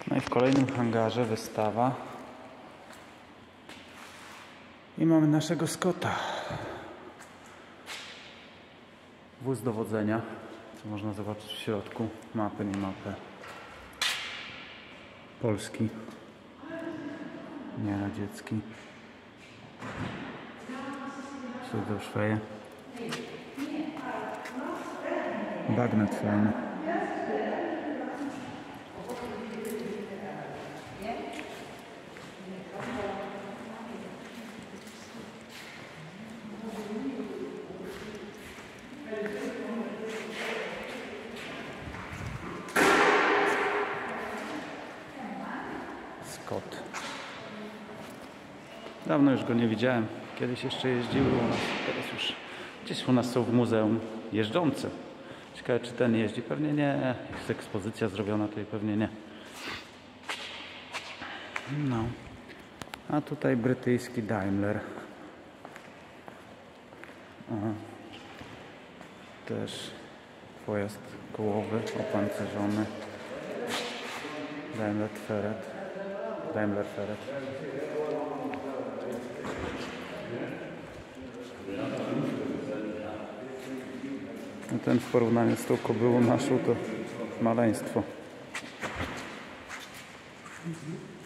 No i w kolejnym hangarze wystawa. I mamy naszego Scotta. Wóz dowodzenia, co można zobaczyć w środku. Mapę, nie mapę. Polski. Nie radziecki. Siedzą szweje. Bagnet fajny. Scott. Dawno już go nie widziałem. Kiedyś jeszcze jeździły u nas. Teraz już gdzieś u nas są w muzeum jeżdżące. Ciekawe, czy ten jeździ. Pewnie nie. Jest ekspozycja zrobiona, to i pewnie nie. No. A tutaj brytyjski Daimler. Aha. Też pojazd kołowy, opancerzony. Daimler Feret. No ten w porównaniu z tą kobyłą naszą to maleństwo.